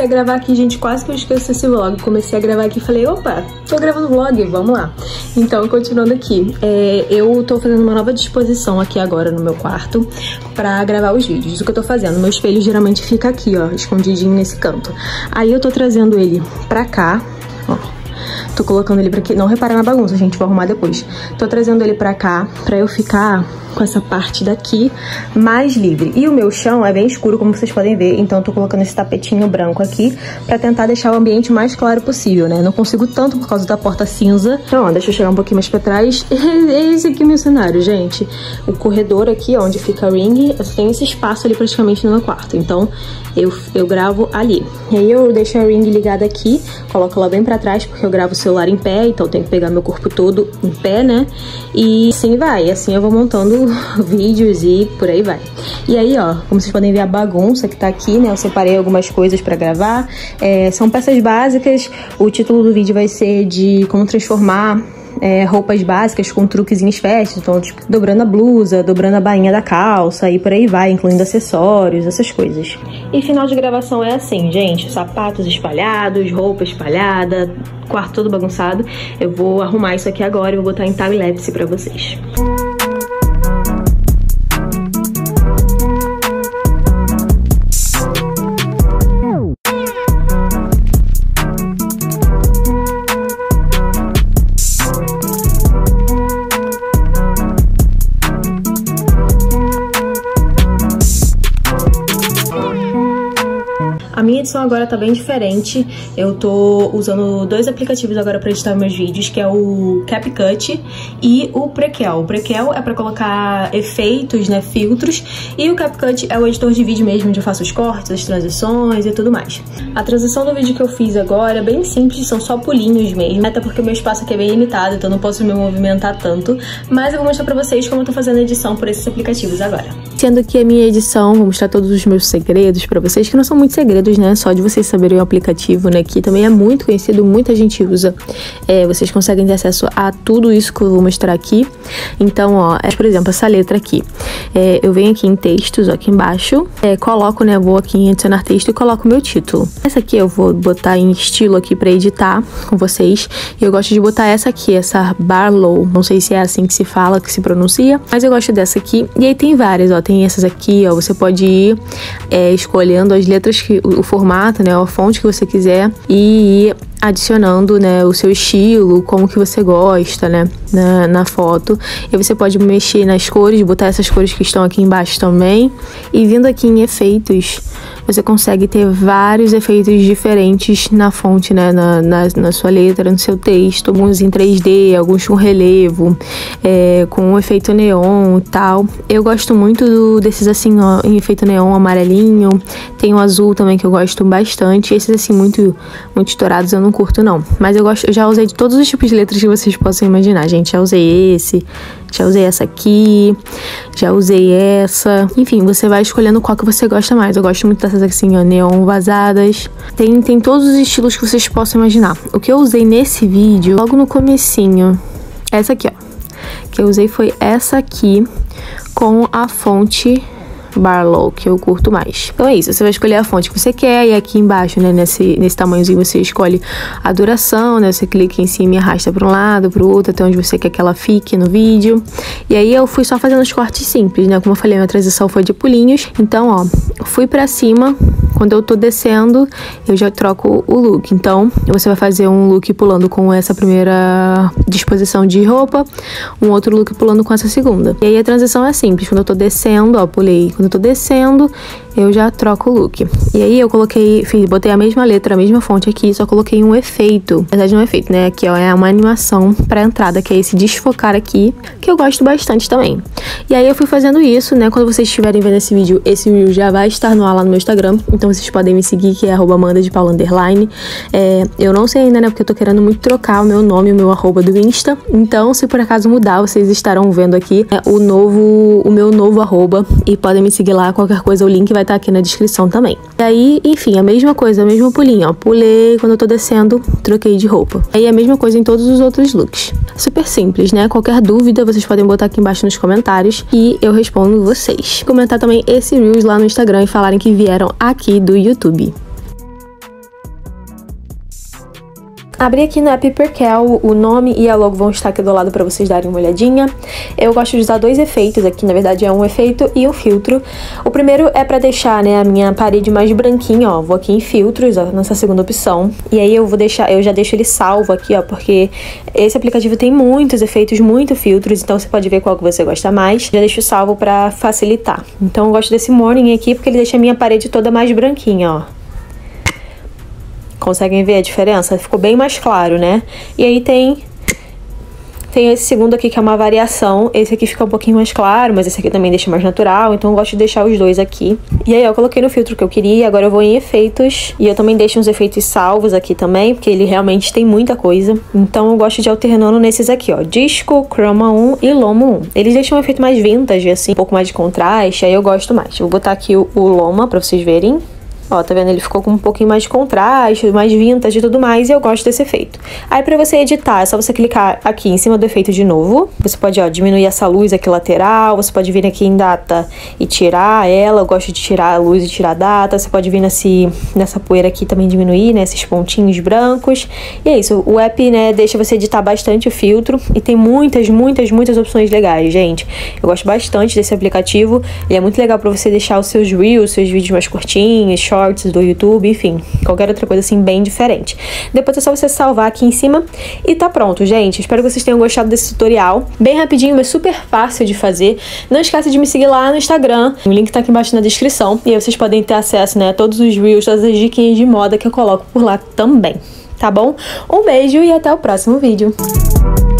comecei a gravar aqui, gente, quase que eu esqueço esse vlog. Comecei a gravar aqui e falei, opa, tô gravando vlog, vamos lá. Então, continuando aqui, eu tô fazendo uma nova disposição aqui agora no meu quarto pra gravar os vídeos. O que eu tô fazendo? Meu espelho geralmente fica aqui, ó, escondidinho nesse canto. Aí eu tô trazendo ele pra cá, ó. Tô colocando ele pra aqui. Não repara na bagunça, gente, vou arrumar depois. Tô trazendo ele pra cá pra eu ficar com essa parte daqui mais livre. E o meu chão é bem escuro, como vocês podem ver, então eu tô colocando esse tapetinho branco aqui pra tentar deixar o ambiente o mais claro possível, né? Não consigo tanto por causa da porta cinza. Então, ó, deixa eu chegar um pouquinho mais pra trás. Esse aqui é o meu cenário, gente. O corredor aqui, ó, onde fica a ring, eu tenho esse espaço ali praticamente no meu quarto. Então, eu gravo ali. E aí eu deixo a ring ligada aqui, coloco ela bem pra trás, porque eu gravo o celular em pé, então eu tenho que pegar meu corpo todo em pé, né? E assim vai. Assim eu vou montando vídeos e por aí vai. E aí, ó, como vocês podem ver a bagunça que tá aqui, né? Eu separei algumas coisas pra gravar. São peças básicas. O título do vídeo vai ser de como transformar roupas básicas com truquezinhos fashion, então tipo, dobrando a blusa, dobrando a bainha da calça e por aí vai, incluindo acessórios, essas coisas. E final de gravação é assim, gente, sapatos espalhados, roupa espalhada, quarto todo bagunçado. Eu vou arrumar isso aqui agora e vou botar em time-lapse pra vocês. A minha edição agora tá bem diferente. Eu tô usando dois aplicativos agora pra editar meus vídeos, que é o CapCut e o Prequel. O Prequel é pra colocar efeitos, né, filtros, e o CapCut é o editor de vídeo mesmo, onde eu faço os cortes, as transições e tudo mais. A transição do vídeo que eu fiz agora é bem simples, são só pulinhos mesmo, até porque o meu espaço aqui é bem limitado, então eu não posso me movimentar tanto, mas eu vou mostrar pra vocês como eu tô fazendo a edição por esses aplicativos agora. Sendo que a minha edição, vou mostrar todos os meus segredos pra vocês, que não são muitos segredos, né? Só de vocês saberem o aplicativo, né? Que também é muito conhecido, muita gente usa. Vocês conseguem ter acesso a tudo isso que eu vou mostrar aqui. Então, ó, por exemplo, essa letra aqui. Eu venho aqui em textos, ó, aqui embaixo. Coloco, né? Vou aqui em adicionar texto e coloco o meu título. Essa aqui eu vou botar em estilo aqui pra editar com vocês. E eu gosto de botar essa aqui, essa Barlow. Não sei se é assim que se fala, que se pronuncia. Mas eu gosto dessa aqui. E aí tem várias, ó. Tem essas aqui, ó. Você pode ir escolhendo as letras, o formato, né, a fonte que você quiser e ir adicionando, né, o seu estilo, como que você gosta, né, na foto. E você pode mexer nas cores, botar essas cores que estão aqui embaixo também. E vindo aqui em efeitos, você consegue ter vários efeitos diferentes na fonte, né, na sua letra, no seu texto. Alguns em 3D, alguns com relevo, com um efeito neon e tal. Eu gosto muito desses assim, ó, em efeito neon amarelinho. Tem o azul também que eu gosto bastante. Esses assim, muito estourados eu não curto não. Mas eu já usei de todos os tipos de letras que vocês possam imaginar, gente. Já usei esse, já usei essa aqui, já usei essa. Enfim, você vai escolhendo qual que você gosta mais. Eu gosto muito dessas assim, ó, neon vazadas. Tem todos os estilos que vocês possam imaginar. O que eu usei nesse vídeo, logo no comecinho, essa aqui, ó. Que eu usei foi essa aqui, com a fonte Barlow, que eu curto mais. Então é isso, você vai escolher a fonte que você quer e aqui embaixo, né, nesse tamanhozinho você escolhe a duração, né, você clica em cima e arrasta para um lado, para o outro, até onde você quer que ela fique no vídeo. E aí eu fui só fazendo os cortes simples, né, como eu falei, minha transição foi de pulinhos. Então, ó, fui pra cima, quando eu tô descendo, eu já troco o look. Então, você vai fazer um look pulando com essa primeira disposição de roupa, um outro look pulando com essa segunda. E aí a transição é simples, quando eu tô descendo, ó, pulei. Quando eu tô descendo, eu já troco o look. E aí eu botei a mesma letra, a mesma fonte aqui, só coloquei um efeito. Na verdade não é um efeito, né? Aqui, ó, é uma animação pra entrada, que é esse desfocar aqui, que eu gosto bastante também. E aí eu fui fazendo isso, né? Quando vocês estiverem vendo esse vídeo já vai estar no ar lá no meu Instagram, então vocês podem me seguir, que é @AmandaDePaula_. Eu não sei ainda, né? Porque eu tô querendo muito trocar o meu nome, o meu arroba do Insta. Então, se por acaso mudar, vocês estarão vendo aqui o meu novo arroba, e podem me seguir lá, qualquer coisa, o link vai estar aqui na descrição também. E aí, enfim, a mesma coisa, o mesmo pulinho, ó, pulei, quando eu tô descendo, troquei de roupa. Aí a mesma coisa em todos os outros looks. Super simples, né? Qualquer dúvida, vocês podem botar aqui embaixo nos comentários e eu respondo vocês. Comentar também esse Reels lá no Instagram e falarem que vieram aqui do YouTube. Abri aqui no app Perkel, o nome e a logo vão estar aqui do lado para vocês darem uma olhadinha. Eu gosto de usar dois efeitos aqui, na verdade é um efeito e um filtro. O primeiro é para deixar, né, a minha parede mais branquinha, ó. Vou aqui em filtros, ó, nessa segunda opção. E aí eu já deixo ele salvo aqui, ó, porque esse aplicativo tem muitos efeitos, muitos filtros, então você pode ver qual que você gosta mais. Já deixo salvo para facilitar. Então eu gosto desse Morning aqui porque ele deixa a minha parede toda mais branquinha, ó. Conseguem ver a diferença? Ficou bem mais claro, né? E aí tem esse segundo aqui que é uma variação. Esse aqui fica um pouquinho mais claro, mas esse aqui também deixa mais natural. Então eu gosto de deixar os dois aqui. E aí eu coloquei no filtro que eu queria. Agora eu vou em efeitos. E eu também deixo uns efeitos salvos aqui também, porque ele realmente tem muita coisa. Então eu gosto de ir alternando nesses aqui, ó. Disco, Chroma 1 e Lomo 1. Eles deixam um efeito mais vintage, assim, um pouco mais de contraste. Aí eu gosto mais. Eu vou botar aqui o Loma pra vocês verem. Ó, tá vendo? Ele ficou com um pouquinho mais de contraste, mais vintage e tudo mais, e eu gosto desse efeito. Aí pra você editar, é só você clicar aqui em cima do efeito de novo. Você pode, ó, diminuir essa luz aqui lateral, você pode vir aqui em data e tirar ela. Eu gosto de tirar a luz e tirar a data. Você pode vir nessa poeira aqui também diminuir, né, esses pontinhos brancos. E é isso, o app, né, deixa você editar bastante o filtro e tem muitas opções legais, gente. Eu gosto bastante desse aplicativo e é muito legal pra você deixar os seus reels, seus vídeos mais curtinhos, shorts do YouTube, enfim, qualquer outra coisa assim bem diferente. Depois é só você salvar aqui em cima e tá pronto, gente. Espero que vocês tenham gostado desse tutorial. Bem rapidinho, mas super fácil de fazer. Não esqueça de me seguir lá no Instagram. O link tá aqui embaixo na descrição. E aí vocês podem ter acesso, né, a todos os reels, todas as diquinhas de moda que eu coloco por lá também. Tá bom? Um beijo e até o próximo vídeo.